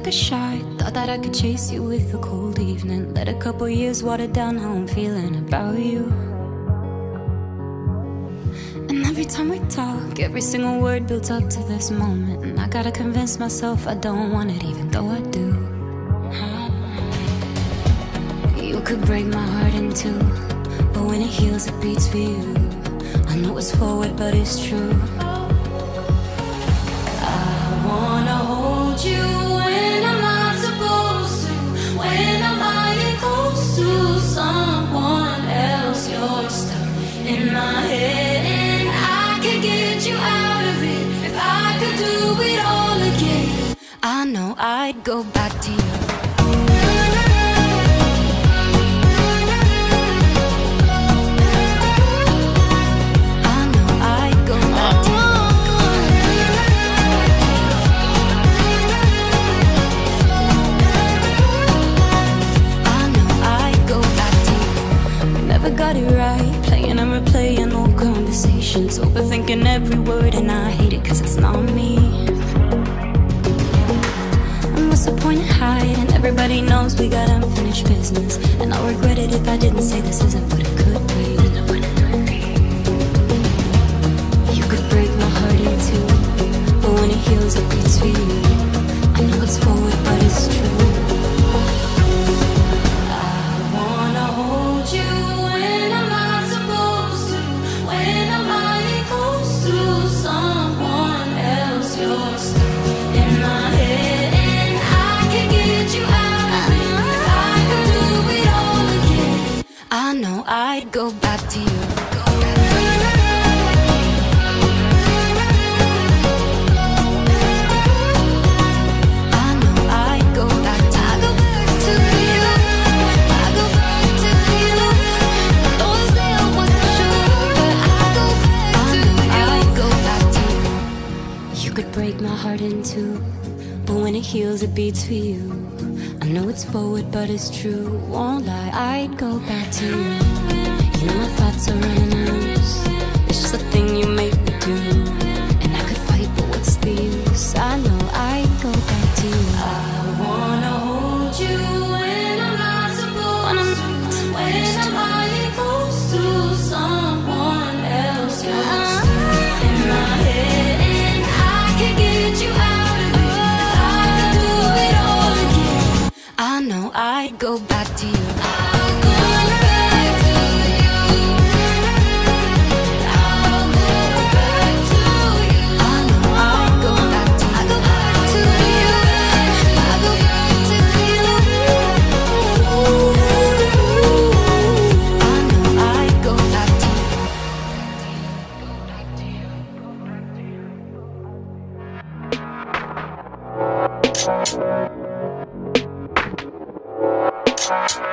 a shot. Thought that I could chase you with a cold evening. Let a couple years water down how I'm feeling about you. And every time we talk, every single word builds up to this moment. And I gotta convince myself I don't want it, even though I do. You could break my heart in two, but when it heals, it beats for you. I know it's forward, but it's true. I wanna hold you when I'm not supposed to, when I'm lying close to someone else. You're stuck in my head, and I could get you out of it if I could do it all again. I know I'd go back to you. Got it right, playing and replaying old conversations, overthinking every word, and I hate it cause it's not me. And what's the point in hiding? Everybody knows we got unfinished business, and I'll regret it if I didn't say this isn't what it could be. You could break my heart in two, but when it heals it beats for you. I know it's forward but it's true. I wanna hold you when I'm not supposed to, when I'm lying close to someone else. You're stuck in my head, and I can get you out of it if I could do it all again. I know I'd go back to you. Break my heart in two, but when it heals it beats for you. I know it's forward but it's true, won't lie, I'd go back to you. You know my thoughts are running loose, it's just a thing you make me do. And I could fight but what's the use? I know I'd go back to you. I wanna hold you when I'm not supposed to, when I'm lying close to someone else. You're stuck in my head, you out of it if I could do it all again. I know I'd go back to you. I'll go back to you. I'll go back to you. I know I'd go back to you. I'll go back to you. I'll go back to you. I know I'd go back to you. Thank you.